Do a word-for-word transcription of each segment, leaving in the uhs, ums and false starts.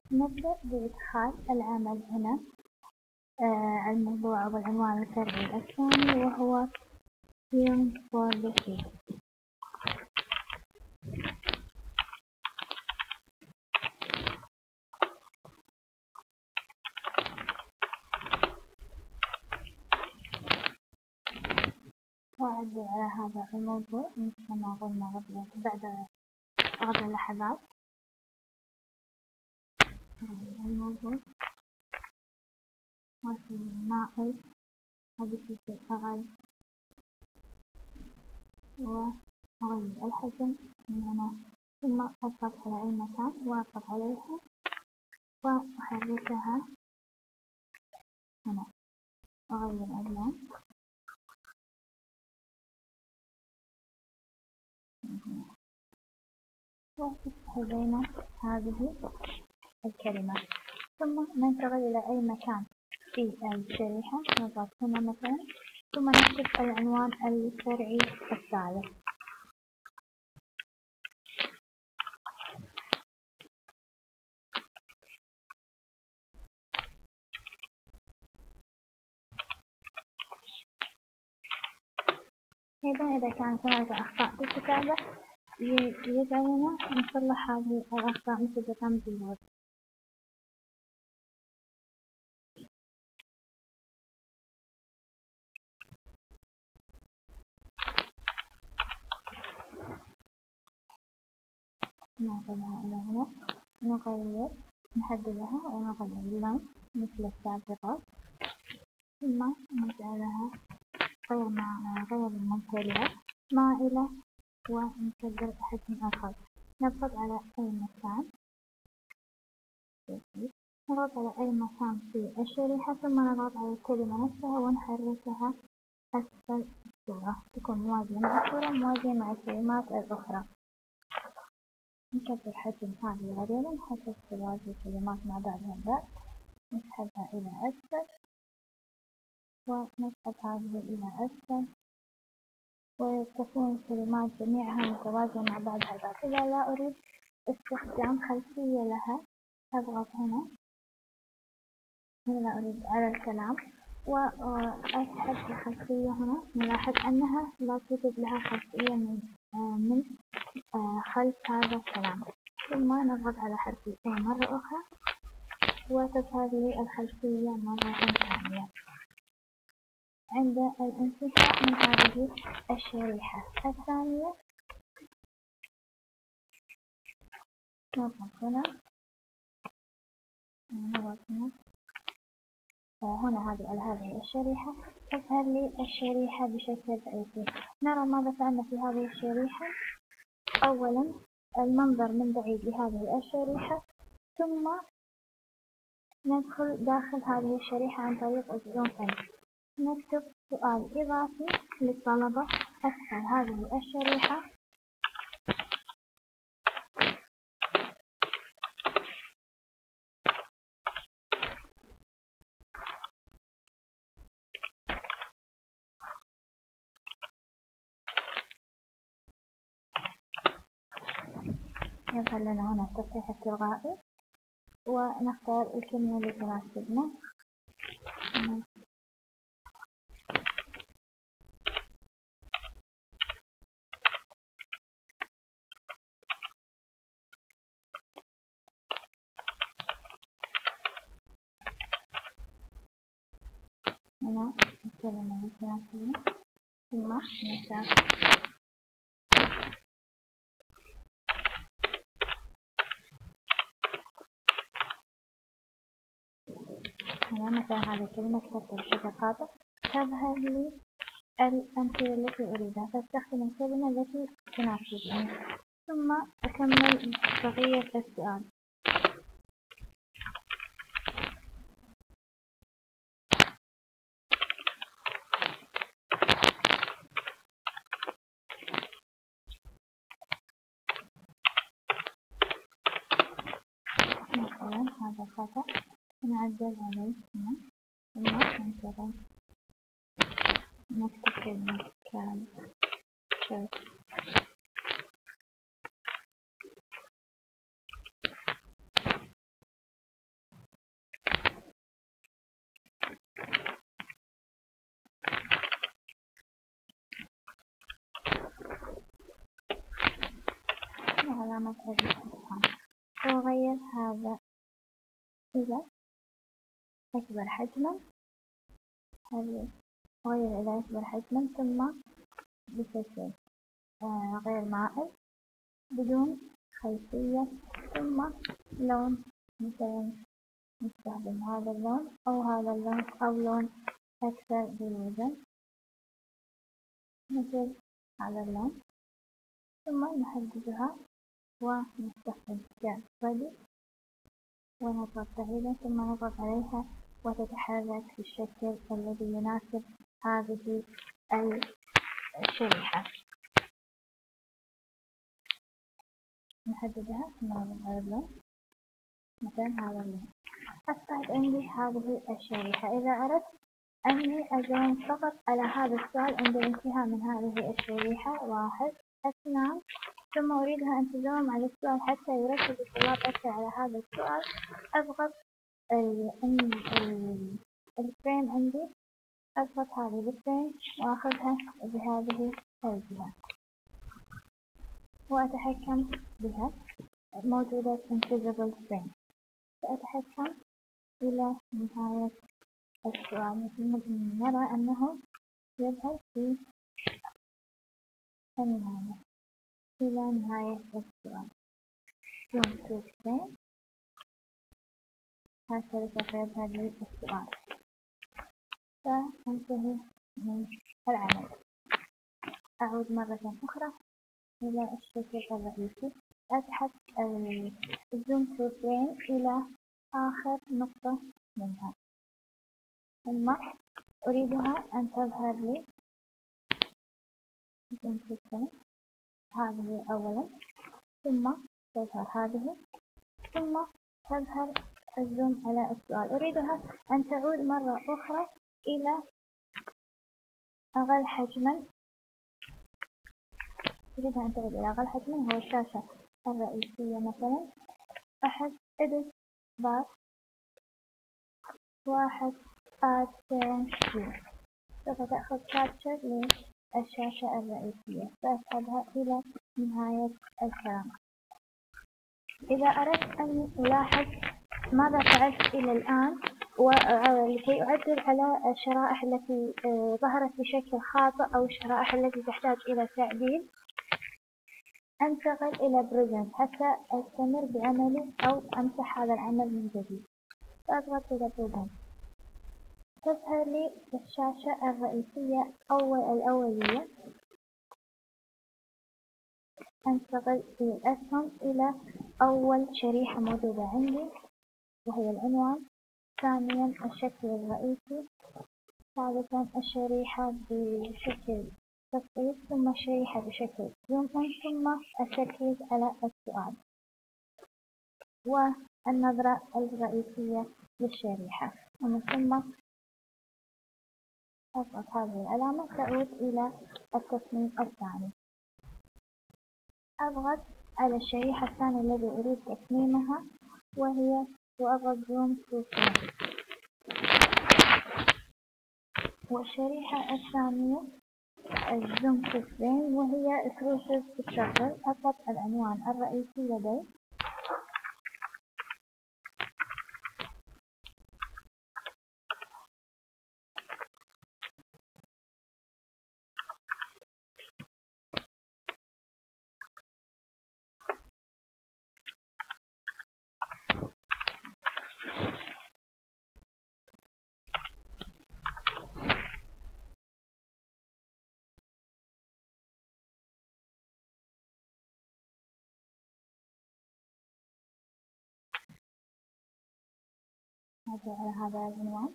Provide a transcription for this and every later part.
نبدأ بإدخال العمل هنا. آه الموضوع أو العنوان الفرعي الثاني وهو Film for the Kids. وأعدل على هذا الموضوع مثل ما قلنا قبل بعد قبل لحظات. الموضوع ناقل هذه في أغل وأغير الحجم من هنا، ثم أضغط على أي مكان وأضغط عليها وأحركها هنا، أغير اللون وحذينا هذه الكلمة، ثم ننتقل إلى أي مكان في الشريحة، نضغط هنا مثلا، ثم نكتب العنوان الفرعي الثالث. أيضا إذا كانت هناك أخطاء في الكتابة يجعلنا نصلح هذه الأخطاء مثل تم بالوضع. نأخذها إلى هنا، نغير نحددها ونغير اللون مثل السابقات، ثم نجعلها غير مع غير ممتلئة مائلة ونكبر حجم آخر. نضغط على أي مكان نضغط على أي مكان في الشريحة، ثم نضغط على الكلمة نفسها ونحركها أسفل الصورة تكون موازية مع الصورة موازية مع الكلمات الأخرى. نكبر حجم هذه العديدة حتى توازي الكلمات مع بعضها البعض، نسحبها إلى أسفل ونسحب هذه إلى أسفل، وتكون الكلمات جميعها متوازية مع بعضها البعض. إذا لا أريد استخدام خلفية لها أضغط هنا لا أريد على الكلام وأسحب الخلفية هنا. نلاحظ أنها لا توجد لها خلفية من من خلف هذا الكلام، ثم نضغط على حرف A مرة أخرى وتظهر لي الخلفية مرة ثانية. عند الانتهاء من هذه الشريحة الثانية نضغط هنا نضغط هنا هنا هذه على هذه الشريحة تظهر لي الشريحة بشكل رئيسي. نرى ماذا فعلنا في هذه الشريحة. أولا المنظر من بعيد لهذه الشريحة، ثم ندخل داخل هذه الشريحة عن طريق الزوم إن. نكتب سؤال إضافي للطلبة أسفل هذه الشريحة يظهر لنا هنا التصحيح التلقائي ونختار الكلمة اللي تناسبنا. هنا الكلمة اللي تناسبنا ثم نختار هنا مثلا هذه الكلمة كتبتها بشكل خاطئ تظهر لي الأمثلة التي أريدها، فاستخدم الكلمة التي تناسبني ثم أكمل بقية السؤال. مثلا هذا خطأ نعدل عليه هنا ثم ننتظر نكتب كلمة كان شرط علامة الاستفهام، وأغير هذا إلى أكبر حجما، هذه أغير إلى أكبر حجما ثم بشكل آه غير مائل بدون خلفية، ثم لون مثلا نستخدم هذا اللون أو هذا اللون أو لون أكثر بروزا مثل هذا اللون، ثم نحددها ونستخدم كبادي ونضغط بعيدا ثم نضغط عليها وتتحرك في الشكل الذي يناسب هذه الشريحة. نحددها ثم نضغط على اللون مثلا هذا اللون. أصبحت عندي هذه الشريحة. إذا أردت أني أجاوب فقط على هذا السؤال عند الانتهاء من هذه الشريحة، واحد اثنان، ثم أريدها أن تداوم على السؤال حتى يركز الطلاب أكثر على هذا السؤال، أضغط الفريم عندي، أضغط هذه الفريم وأخذها بهذه الجهة وأتحكم بها، موجودة invisible frame، سأتحكم إلى نهاية السؤال. مثل نرى أنه يذهب في النهاية إلى نهاية السؤال. zoom to frame، هكذا سوف يذهب لي السؤال. فأنتهي من العمل. أعود مرة أخرى إلى الشكل الرئيسي، أسحب الزوم تو فريم إلى آخر نقطة منها، ثم أريدها أن تظهر لي زوم تو فريم، هذه أولا، ثم تظهر هذه، ثم تظهر الزوم على السؤال. أريدها أن تعود مرة أخرى إلى أقل حجما، أريدها أن تعود إلى أقل حجما هو الشاشة الرئيسية. مثلا أحد edit bar واحد add frame، سوف تأخذ capture للشاشة الرئيسية، سأسحبها إلى نهاية الكلام. إذا أردت أن ألاحظ ماذا فعلت إلى الآن ولكي أعدل على الشرائح التي ظهرت بشكل خاطئ أو الشرائح التي تحتاج إلى تعديل، أنتقل إلى present حتى أستمر بعملي أو أمسح هذا العمل من جديد. فأضغط إلى present، تظهر لي الشاشة الرئيسية أول الأولية. أنتقل في الأسهم إلى أول شريحة موجودة عندي وهي العنوان، ثانيا الشكل الرئيسي، ثالثا الشريحة بشكل تسقيط، ثم الشريحة بشكل زوم إن، ثم التركيز على السؤال والنظرة الرئيسية للشريحة. ومن ثم أضغط هذه العلامة تعود إلى التصميم الثاني. أضغط على الشريحة الثانية التي أريد تصميمها وهي، وأضغط زوم تو فريم، والشريحة الثانية الزوم تو فريم وهي Exclusive Structure. أضغط العنوان الرئيسي لدي، أضغط على هذا العنوان،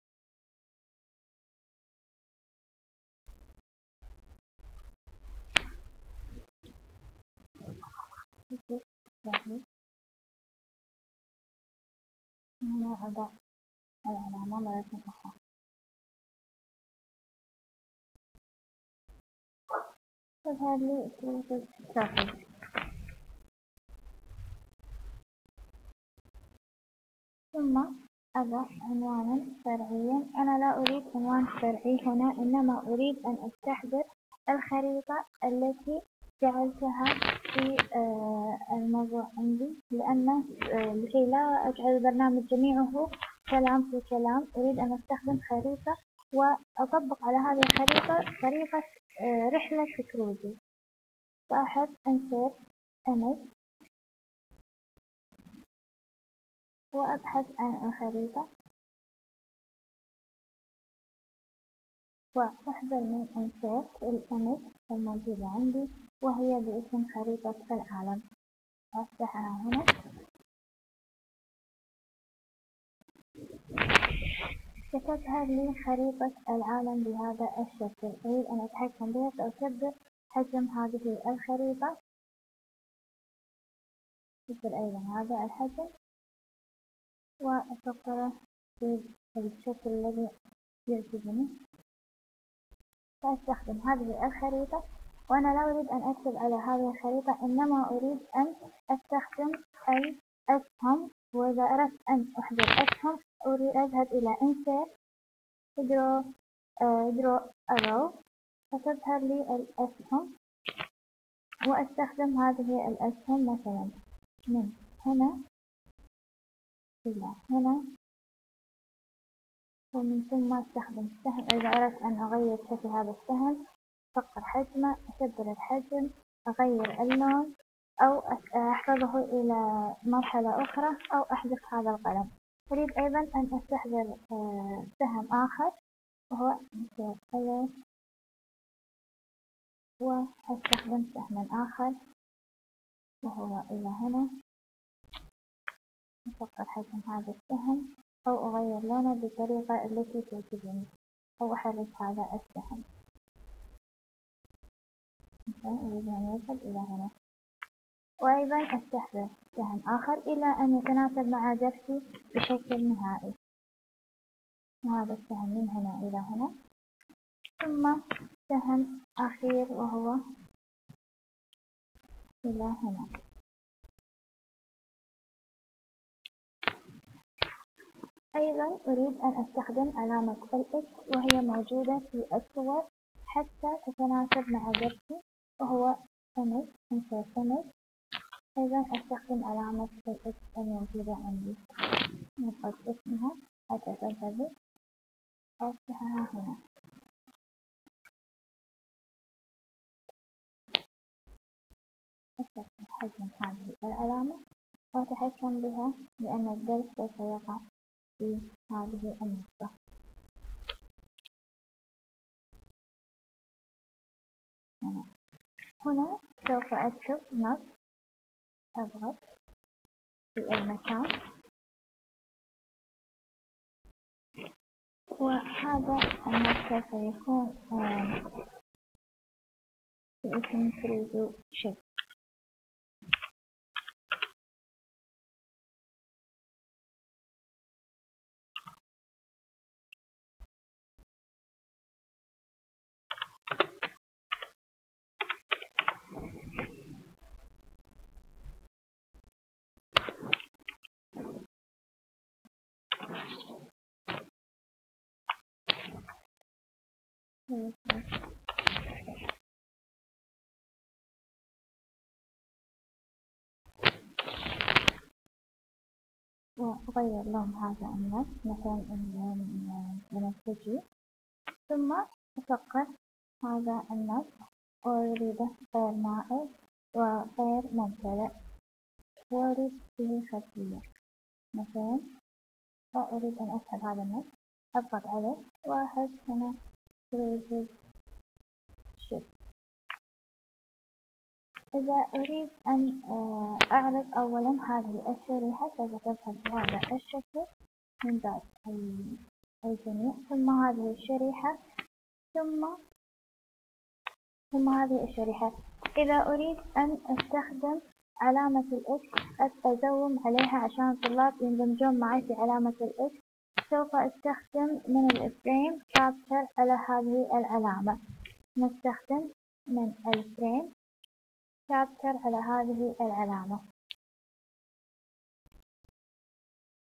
هنا أضع العلامة مرة أخرى. تظهر لي Exclusive Structure. ثم أضع عنوانا فرعيا. أنا لا أريد عنوان فرعي هنا، إنما أريد أن أستحضر الخريطة التي جعلتها في آه الموضوع عندي، لأن آه لكي لا أجعل البرنامج جميعه كلام في كلام، أريد أن أستخدم خريطة وأطبق على هذه الخريطة طريقة آه رحلة بروزي. فأحط insert image وأبحث عن الخريطة وأحضر من insert الإيمج الموجودة عندي وهي باسم خريطة العالم، وأفتحها هنا. ستظهر لي خريطة العالم بهذا الشكل. أريد أن أتحكم بها، فأكبر حجم هذه الخريطة، مثل أيضا هذا الحجم، وأصغره بالشكل الذي يعجبني. سأستخدم هذه الخريطة، وأنا لا أريد أن أكتب على هذه الخريطة، إنما أريد أن أستخدم الأسهم. وإذا أردت أن أحضر أسهم أريد أذهب إلى insert draw uh, draw arrow، فتظهر لي الأسهم، وأستخدم هذه الأسهم مثلا من هنا إلى هنا، ومن ثم أستخدم السهم. إذا أردت أن أغير شكل هذا السهم أصغر حجمه، أكبر الحجم، أغير اللون، أو أحفظه إلى مرحلة أخرى، أو أحذف هذا القلم. أريد أيضا أن أستحضر سهم آخر وهو color، وأستخدم سهم آخر وهو إلى هنا، أصغر حجم هذا السهم أو أغير لونه بالطريقة التي تعجبني، أو أحرك هذا السهم. أريد أن يصل إلى هنا، وأيضا أستحضر سهم آخر إلى أن يتناسب مع درسي بشكل نهائي. هذا السهم من هنا إلى هنا، ثم سهم أخير وهو إلى هنا. أيضا أريد أن أستخدم علامة الإكس وهي موجودة في الصور حتى تتناسب مع درسي، وهو image insert image. أيضا أستخدم علامة الإكس الموجودة عندي، نحط اسمها حتى تظهر، أفتحها هنا. أستخدم حجم هذه العلامة وأتحكم بها، لأن الدرس سوف يقع في هذه النقطة. هنا, هنا سوف أكتب نص، أضغط في المكان، وهذا النص سوف يكون باسم بريزي شيب. وأغير لون هذا النص مثلا بنفسجي، ثم أفقد هذا النص وأريده غير مائل وغير ممتلئ، وأريد به خلفية مثلا، وأريد أن أسحب هذا النص، أضغط عليه وأحط هنا Prezi شيب. إذا أريد أن أعرض أولا هذه الشريحة سوف تظهر بهذا الشكل من بعد الجميع، ثم هذه الشريحة، ثم ثم هذه الشريحة. إذا أريد أن أستخدم علامة الإكس أزوم عليها عشان الطلاب يندمجون معي في علامة الإكس، سوف أستخدم من الفريم كابتشر على هذه العلامة. نستخدم من الفريم كابتشر على هذه العلامة.